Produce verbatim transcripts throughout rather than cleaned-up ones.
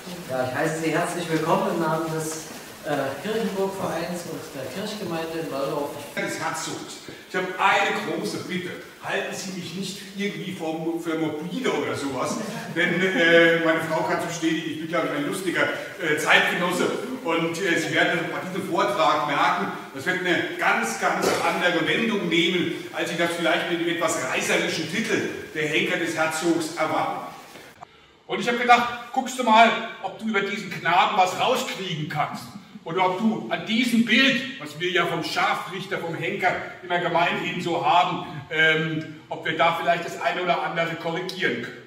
Ja, ich heiße Sie herzlich willkommen im Namen des äh, Kirchenburgvereins und der Kirchgemeinde in Waldorf. Des Herzogs. Ich habe eine große Bitte. Halten Sie mich nicht irgendwie für, für morbide oder sowas, denn äh, meine Frau kann bestätigen, ich bin glaube ich ein lustiger äh, Zeitgenosse und äh, Sie werden bei diesem Vortrag merken, das wird eine ganz, ganz andere Wendung nehmen, als ich das vielleicht mit dem etwas reißerischen Titel Der Henker des Herzogs erwarten. Und ich habe gedacht, guckst du mal, ob du über diesen Knaben was rauskriegen kannst. Oder ob du an diesem Bild, was wir ja vom Scharfrichter, vom Henker immer gemeinhin so haben, ähm, ob wir da vielleicht das eine oder andere korrigieren können.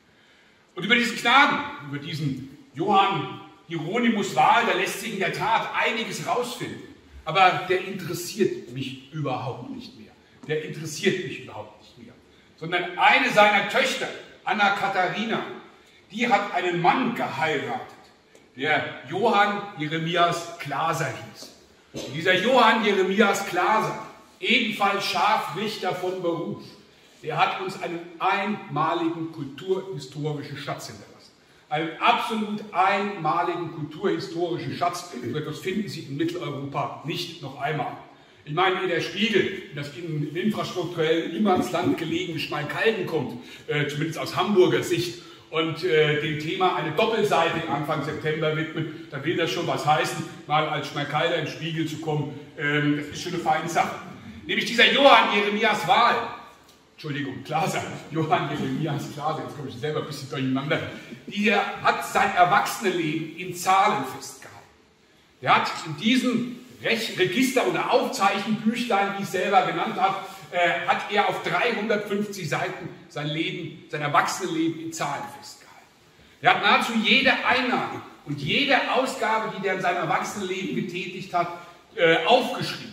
Und über diesen Knaben, über diesen Johann Hieronymus Wahl, da lässt sich in der Tat einiges rausfinden. Aber der interessiert mich überhaupt nicht mehr. Der interessiert mich überhaupt nicht mehr. Sondern eine seiner Töchter, Anna Katharina, die hat einen Mann geheiratet, der Johann Jeremias Glaser hieß. Und dieser Johann Jeremias Glaser, ebenfalls Scharfrichter von Beruf, der hat uns einen einmaligen kulturhistorischen Schatz hinterlassen. Einen absolut einmaligen kulturhistorischen Schatz. So etwas finden Sie in Mitteleuropa nicht noch einmal. Ich meine, ehe der Spiegel, das in infrastrukturell Niemandsland gelegene Schmalkalden kommt, äh, zumindest aus Hamburger Sicht, und äh, dem Thema eine Doppelseite Anfang September widmen, dann will das schon was heißen, mal als Schmalkalder im Spiegel zu kommen. Ähm, das ist schon eine feine Sache. Nämlich dieser Johann Jeremias Wahl, Entschuldigung, Glaser, Johann Jeremias Glaser, jetzt komme ich selber ein bisschen durcheinander, der hat sein Erwachsenenleben in Zahlen festgehalten. Der hat in diesem Rech Register oder Aufzeichenbüchlein, wie ich es selber genannt habe, äh, hat er auf dreihundertfünfzig Seiten sein Leben, sein Erwachsenenleben in Zahlen festgehalten. Er hat nahezu jede Einnahme und jede Ausgabe, die er in seinem Erwachsenenleben getätigt hat, äh, aufgeschrieben.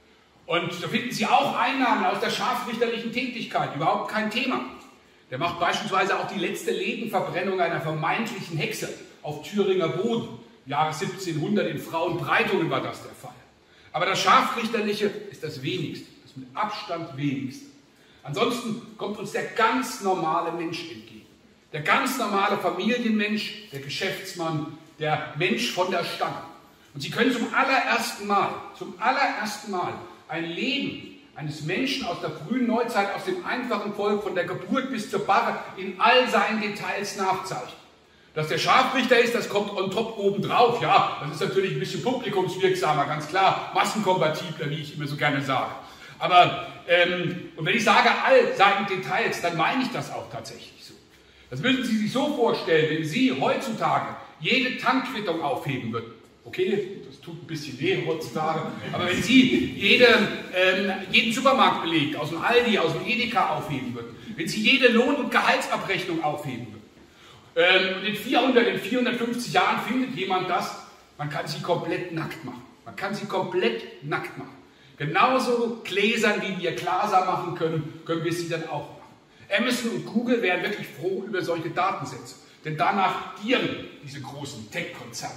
Und da finden Sie auch Einnahmen aus der scharfrichterlichen Tätigkeit, überhaupt kein Thema. Der macht beispielsweise auch die letzte Lebenverbrennung einer vermeintlichen Hexe auf Thüringer Boden. Im Jahre siebzehnhundert in Frauenbreitungen war das der Fall. Aber das Scharfrichterliche ist das wenigste, das mit Abstand wenigste. Ansonsten kommt uns der ganz normale Mensch entgegen. Der ganz normale Familienmensch, der Geschäftsmann, der Mensch von der Stange. Und Sie können zum allerersten Mal, zum allerersten Mal ein Leben eines Menschen aus der frühen Neuzeit, aus dem einfachen Volk, von der Geburt bis zur Barre, in all seinen Details nachzeichnen. Dass der Scharfrichter ist, das kommt on top oben drauf. Ja, das ist natürlich ein bisschen publikumswirksamer, ganz klar, massenkompatibler, wie ich immer so gerne sage. Aber, ähm, und wenn ich sage all seine Details, dann meine ich das auch tatsächlich so. Das müssen Sie sich so vorstellen, wenn Sie heutzutage jede Tankquittung aufheben würden. Okay, das tut ein bisschen weh heutzutage, aber wenn Sie jede, ähm, jeden Supermarktbeleg aus dem Aldi, aus dem Edeka aufheben würden, wenn Sie jede Lohn- und Gehaltsabrechnung aufheben würden, ähm, in vierhundert, in vierhundertfünfzig Jahren findet jemand das, man kann sie komplett nackt machen. Man kann sie komplett nackt machen. Genauso gläsern, wie wir Glaser machen können, können wir sie dann auch machen. Amazon und Google wären wirklich froh über solche Datensätze, denn danach gieren diese großen Tech-Konzerne.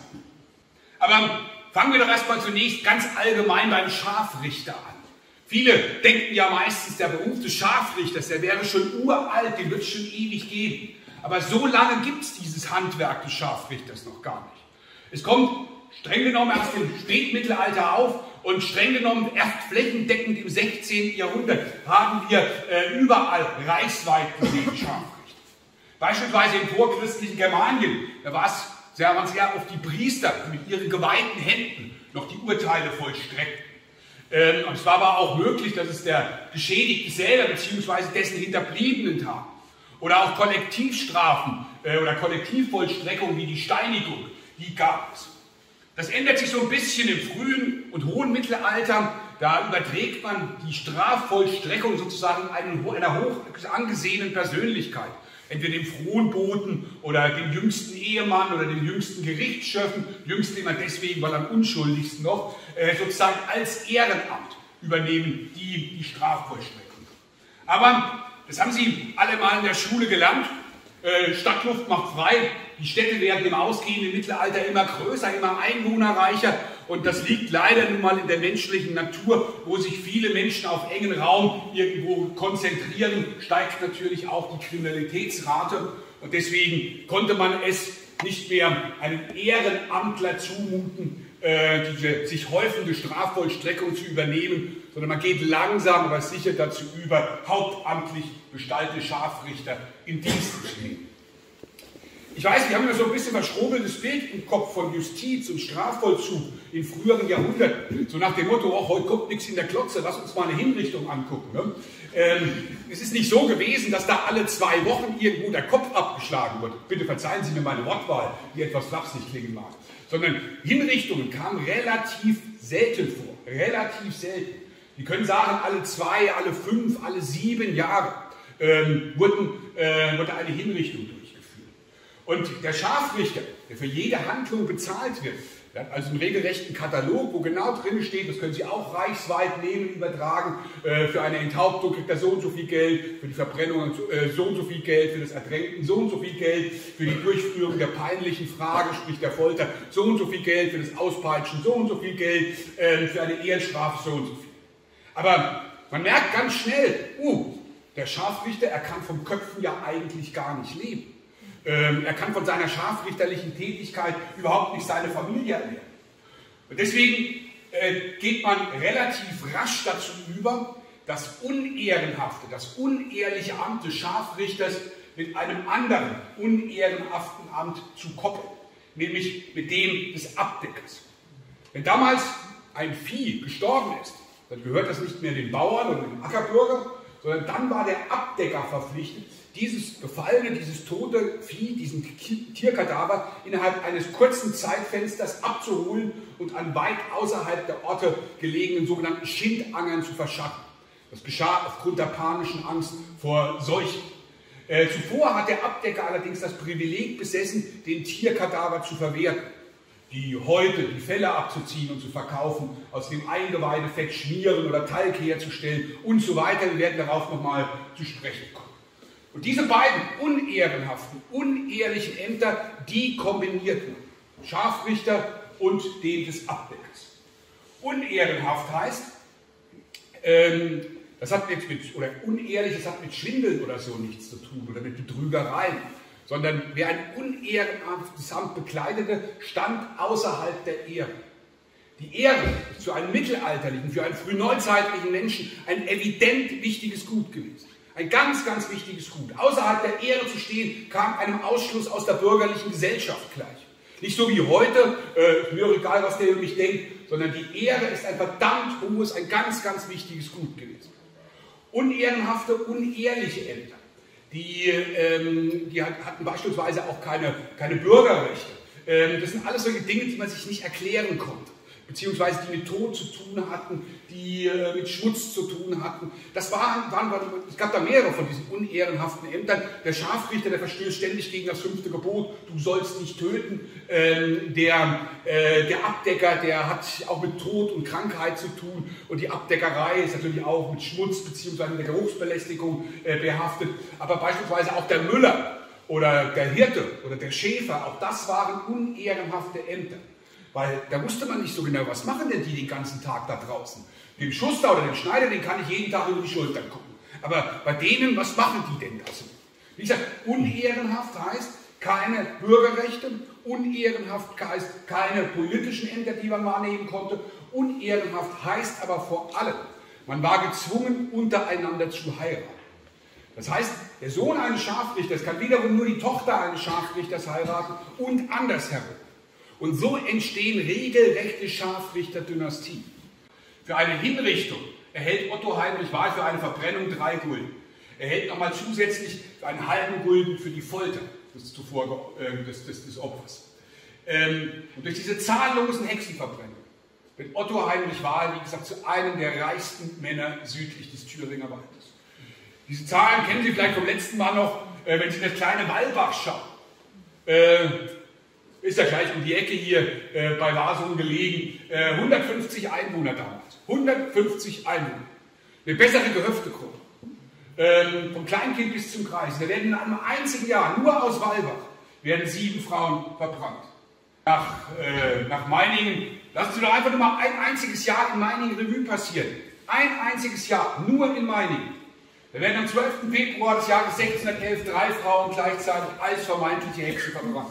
Aber fangen wir doch erstmal zunächst ganz allgemein beim Scharfrichter an. Viele denken ja meistens, der Beruf des Scharfrichters, der wäre schon uralt, den wird es schon ewig geben. Aber so lange gibt es dieses Handwerk des Scharfrichters noch gar nicht. Es kommt streng genommen erst im Spätmittelalter auf und streng genommen erst flächendeckend im sechzehnten Jahrhundert haben wir äh, überall reichsweit gesehen Scharfrichter. Beispielsweise im vorchristlichen Germanien, da war es sehr, waren sehr oft die Priester, die mit ihren geweihten Händen noch die Urteile vollstreckten. Ähm, und es war aber auch möglich, dass es der Geschädigte selber bzw. dessen Hinterbliebenen tat. Oder auch Kollektivstrafen äh, oder Kollektivvollstreckungen wie die Steinigung, die gab es. Das ändert sich so ein bisschen im frühen und hohen Mittelalter. Da überträgt man die Strafvollstreckung sozusagen einer hoch angesehenen Persönlichkeit. Entweder dem Fronboten oder dem jüngsten Ehemann oder dem jüngsten Gerichtsschöffen, jüngst immer deswegen, weil am unschuldigsten noch, äh, sozusagen als Ehrenamt übernehmen die die Strafvollstreckung. Aber das haben Sie alle mal in der Schule gelernt. Äh, Stadtluft macht frei. Die Städte werden im ausgehenden Mittelalter immer größer, immer einwohnerreicher. Und das liegt leider nun mal in der menschlichen Natur, wo sich viele Menschen auf engen Raum irgendwo konzentrieren, steigt natürlich auch die Kriminalitätsrate. Und deswegen konnte man es nicht mehr einem Ehrenamtler zumuten, äh, diese sich häufende Strafvollstreckung zu übernehmen, sondern man geht langsam, aber sicher dazu über, hauptamtlich bestellte Scharfrichter in Dienst zu nehmen. Ich weiß, wir haben ja so ein bisschen verschrobeltes Bild im Kopf von Justiz und Strafvollzug in früheren Jahrhunderten. So nach dem Motto, oh, heute kommt nichts in der Klotze, lass uns mal eine Hinrichtung angucken. Ne? Ähm, es ist nicht so gewesen, dass da alle zwei Wochen irgendwo der Kopf abgeschlagen wird. Bitte verzeihen Sie mir meine Wortwahl, die etwas flapsig klingen mag. Sondern Hinrichtungen kamen relativ selten vor. Relativ selten. Die können sagen, alle zwei, alle fünf, alle sieben Jahre ähm, wurden, äh, wurde eine Hinrichtung durchgeführt. Und der Scharfrichter, der für jede Handlung bezahlt wird, der hat also einen regelrechten Katalog, wo genau drin steht, das können Sie auch reichsweit nehmen, übertragen, äh, für eine Enthauptung kriegt er so und so viel Geld, für die Verbrennung äh, so und so viel Geld, für das Ertränken so und so viel Geld, für die Durchführung der peinlichen Frage, sprich der Folter, so und so viel Geld, für das Auspeitschen so und so viel Geld, äh, für eine Ehrenstrafe so und so viel. Aber man merkt ganz schnell, uh, der Scharfrichter, er kann vom Köpfen ja eigentlich gar nicht leben. Ähm, er kann von seiner scharfrichterlichen Tätigkeit überhaupt nicht seine Familie ernähren. Und deswegen äh, geht man relativ rasch dazu über, das unehrenhafte, das unehrliche Amt des Scharfrichters mit einem anderen unehrenhaften Amt zu koppeln, nämlich mit dem des Abdeckers. Wenn damals ein Vieh gestorben ist, dann gehört das nicht mehr den Bauern oder dem Ackerbürger, sondern dann war der Abdecker verpflichtet, dieses gefallene, dieses tote Vieh, diesen Tierkadaver innerhalb eines kurzen Zeitfensters abzuholen und an weit außerhalb der Orte gelegenen sogenannten Schindangern zu verschaffen. Das geschah aufgrund der panischen Angst vor Seuchen. Äh, zuvor hat der Abdecker allerdings das Privileg besessen, den Tierkadaver zu verwerten, die Häute, die Felle abzuziehen und zu verkaufen, aus dem Eingeweidefett schmieren oder Talg herzustellen und so weiter. Wir werden darauf nochmal zu sprechen kommen. Und diese beiden unehrenhaften, unehrlichen Ämter, die kombiniert man. Scharfrichter und den des Abdeckers. Unehrenhaft heißt, ähm, das hat jetzt mit, oder unehrlich, das hat mit Schwindeln oder so nichts zu tun oder mit Betrügereien, sondern wer ein unehrenhaftes Amt bekleidete, stand außerhalb der Ehre. Die Ehre ist für einen mittelalterlichen, für einen frühneuzeitlichen Menschen ein evident wichtiges Gut gewesen. Ein ganz, ganz wichtiges Gut. Außerhalb der Ehre zu stehen, kam einem Ausschluss aus der bürgerlichen Gesellschaft gleich. Nicht so wie heute, äh, mir egal, was der über mich denkt, sondern die Ehre ist ein verdammt hohes, ein ganz, ganz wichtiges Gut gewesen. Unehrenhafte, unehrliche Ämter, die, ähm, die hatten beispielsweise auch keine, keine Bürgerrechte. Ähm, das sind alles solche Dinge, die man sich nicht erklären konnte, beziehungsweise die mit Tod zu tun hatten, die äh, mit Schmutz zu tun hatten. Das waren, waren, waren, es gab da mehrere von diesen unehrenhaften Ämtern. Der Scharfrichter, der verstößt ständig gegen das fünfte Gebot, du sollst nicht töten. Ähm, der, äh, der Abdecker, der hat auch mit Tod und Krankheit zu tun. Und die Abdeckerei ist natürlich auch mit Schmutz beziehungsweise mit der Geruchsbelästigung äh, behaftet. Aber beispielsweise auch der Müller oder der Hirte oder der Schäfer, auch das waren unehrenhafte Ämter. Weil da wusste man nicht so genau, was machen denn die den ganzen Tag da draußen. Den Schuster oder den Schneider, den kann ich jeden Tag über die Schultern gucken. Aber bei denen, was machen die denn da so? Wie gesagt, unehrenhaft heißt keine Bürgerrechte, unehrenhaft heißt keine politischen Ämter, die man wahrnehmen konnte. Unehrenhaft heißt aber vor allem, man war gezwungen, untereinander zu heiraten. Das heißt, der Sohn eines Scharfrichters kann wiederum nur die Tochter eines Scharfrichters heiraten und andersherum. Und so entstehen regelrechte Scharfrichterdynastien. Für eine Hinrichtung erhält Otto Heinrich Wahl für eine Verbrennung drei Gulden. Er erhält nochmal zusätzlich für einen halben Gulden für die Folter des, zuvor, äh, des, des, des Opfers. Ähm, und durch diese zahllosen Hexenverbrennungen wird Otto Heinrich Wahl, wie gesagt, zu einem der reichsten Männer südlich des Thüringer Waldes. Diese Zahlen kennen Sie vielleicht vom letzten Mal noch, äh, wenn Sie in das kleine Wallbach schauen. Äh, Ist ja gleich um die Ecke hier äh, bei Wasungen gelegen. Äh, hundertfünfzig Einwohner damals. hundertfünfzig Einwohner. Eine bessere Gehöftegruppe. Ähm, vom Kleinkind bis zum Kreis. Da werden in einem einzigen Jahr, nur aus Wallbach, werden sieben Frauen verbrannt. Nach, äh, nach Meiningen, lassen Sie doch einfach nur mal ein einziges Jahr in Meiningen Revue passieren. Ein einziges Jahr, nur in Meiningen. Da werden am zwölften Februar des Jahres sechzehnhundertelf drei Frauen gleichzeitig als vermeintliche Hexen verbrannt.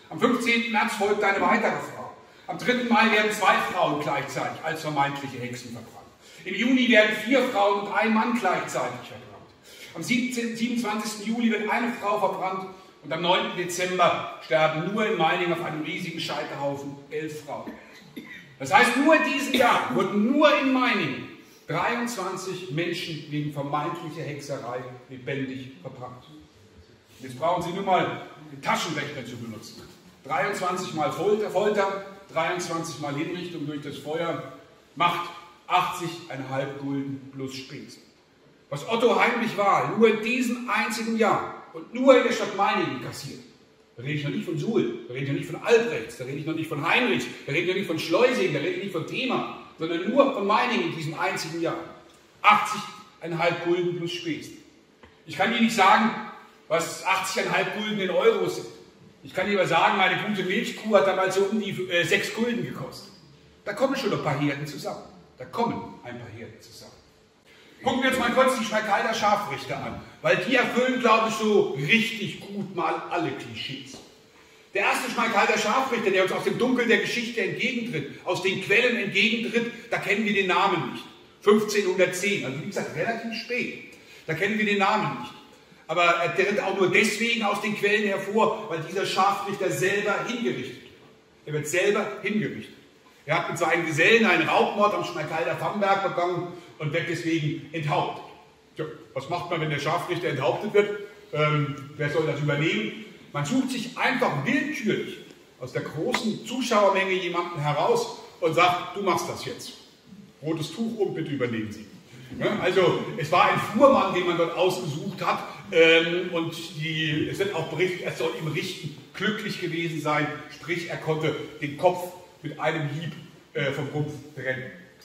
Am fünfzehnten März folgt eine weitere Frau. Am dritten Mai werden zwei Frauen gleichzeitig als vermeintliche Hexen verbrannt. Im Juni werden vier Frauen und ein Mann gleichzeitig verbrannt. Am siebenundzwanzigsten Juli wird eine Frau verbrannt und am neunten Dezember sterben nur in Meiningen auf einem riesigen Scheiterhaufen elf Frauen. Das heißt, nur in diesem Jahr wurden nur in Meiningen dreiundzwanzig Menschen wegen vermeintlicher Hexerei lebendig verbrannt. Jetzt brauchen Sie nur mal den Taschenrechner zu benutzen. dreiundzwanzig mal Folter, Folter, dreiundzwanzig mal Hinrichtung durch das Feuer macht achtzig Komma fünf Gulden plus Spesen. Was Otto Heinrich Wahl nur in diesem einzigen Jahr und nur in der Stadt Meiningen kassiert. Da rede ich noch nicht von Suhl, da rede ich noch nicht von Albrechts, da rede ich noch nicht von Heinrichs, da rede ich noch nicht von Schleusing, da rede ich nicht von Thema, sondern nur von Meiningen in diesem einzigen Jahr. achtzig Komma fünf Gulden plus Spesen. Ich kann Ihnen nicht sagen, was achtzig Komma fünf Gulden in Euro sind. Ich kann Ihnen aber sagen, meine gute Milchkuh hat damals so um die äh, sechs Gulden gekostet. Da kommen schon ein paar Herden zusammen. Da kommen ein paar Herden zusammen. Gucken wir uns mal kurz die Schmalkalder Scharfrichter an, weil die erfüllen, glaube ich, so richtig gut mal alle Klischees. Der erste Schmalkalder Scharfrichter, der uns aus dem Dunkel der Geschichte entgegentritt, aus den Quellen entgegentritt, da kennen wir den Namen nicht. fünfzehnhundertzehn, also wie gesagt, relativ spät. Da kennen wir den Namen nicht. Aber er tritt auch nur deswegen aus den Quellen hervor, weil dieser Scharfrichter selber hingerichtet wird. Er wird selber hingerichtet. Er hat mit seinen Gesellen einen Raubmord am Schmalkalder Famberg begangen und wird deswegen enthauptet. Tja, was macht man, wenn der Scharfrichter enthauptet wird? Ähm, wer soll das übernehmen? Man sucht sich einfach willkürlich aus der großen Zuschauermenge jemanden heraus und sagt, du machst das jetzt. Rotes Tuch um, bitte übernehmen Sie. Ja, also es war ein Fuhrmann, den man dort ausgesucht hat, ähm, und die, es wird auch berichtet, er soll im Richten glücklich gewesen sein, sprich er konnte den Kopf mit einem Hieb äh, vom Rumpf trennen.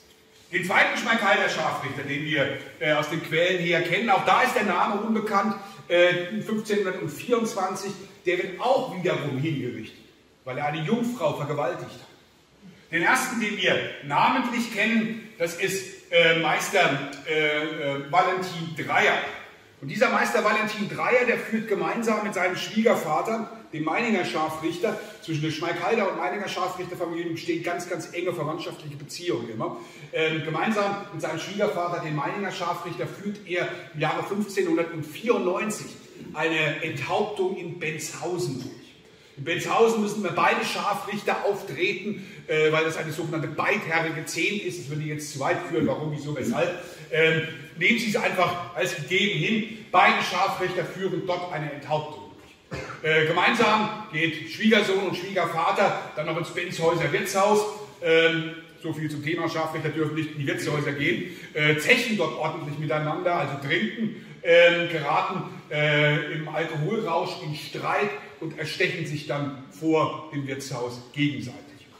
Den zweiten Schmalkalder Scharfrichter, den wir äh, aus den Quellen her kennen, auch da ist der Name unbekannt, äh, fünfzehnhundertvierundzwanzig, der wird auch wiederum hingerichtet, weil er eine Jungfrau vergewaltigt hat. Den ersten, den wir namentlich kennen, das ist äh, Meister äh, äh, Valentin Dreier. Und dieser Meister Valentin Dreier, der führt gemeinsam mit seinem Schwiegervater, dem Meininger Scharfrichter, zwischen der Schmalkalder und Meininger Scharfrichterfamilie bestehen ganz, ganz enge verwandtschaftliche Beziehungen immer. Ähm, gemeinsam mit seinem Schwiegervater, dem Meininger Scharfrichter, führt er im Jahre fünfzehnhundertvierundneunzig eine Enthauptung in Benzhausen durch. In Benzhausen müssen wir beide Scharfrichter auftreten, äh, weil das eine sogenannte beidherrige Zehn ist. Das würde jetzt zu weit führen, warum, wieso, weshalb. Ähm, nehmen Sie es einfach als gegeben hin. Beide Scharfrichter führen dort eine Enthauptung durch. Äh, gemeinsam geht Schwiegersohn und Schwiegervater dann noch ins Benzhäuser Wirtshaus. Ähm, so viel zum Thema, Scharfrichter dürfen nicht in die Wirtshäuser gehen. Äh, zechen dort ordentlich miteinander, also trinken, äh, geraten äh, im Alkoholrausch in Streit und erstechen sich dann vor dem Wirtshaus gegenseitig.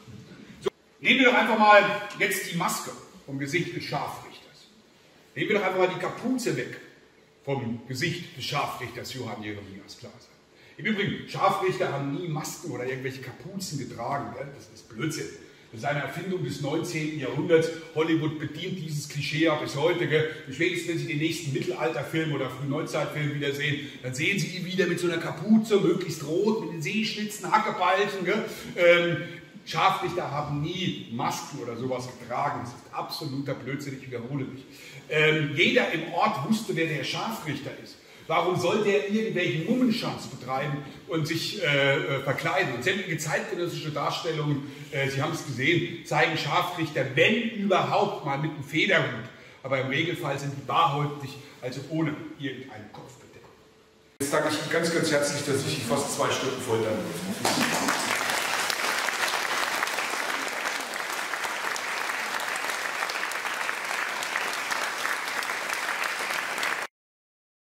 So, nehmen wir doch einfach mal jetzt die Maske vom Gesicht des Scharfrichters. Nehmen wir doch einfach mal die Kapuze weg vom Gesicht des Scharfrichters Johann Jeremias Glaser. Im Übrigen, Scharfrichter haben nie Masken oder irgendwelche Kapuzen getragen. Das ist Blödsinn. Das ist eine Erfindung des neunzehnten Jahrhunderts. Hollywood bedient dieses Klischee auch bis heute. Gell? Spätestens, wenn Sie den nächsten Mittelalterfilm oder Frühneuzeitfilm wieder sehen, dann sehen Sie ihn wieder mit so einer Kapuze, möglichst rot, mit den Sehschlitzen, Hackepeilchen. Gell? Ähm, Scharfrichter haben nie Masken oder sowas getragen. Das ist absoluter Blödsinn, ich wiederhole mich. Ähm, jeder im Ort wusste, wer der Scharfrichter ist. Warum soll der irgendwelchen Mummenschanz betreiben und sich äh, verkleiden? Und sämtliche zeitgenössische Darstellungen, äh, Sie haben es gesehen, zeigen Scharfrichter, wenn überhaupt, mal mit einem Federhut. Aber im Regelfall sind die barhäuptig, also ohne irgendeine Kopfbedeckung. Jetzt danke ich Ihnen ganz, ganz herzlich, dass ich fast zwei Stunden foltern durfte.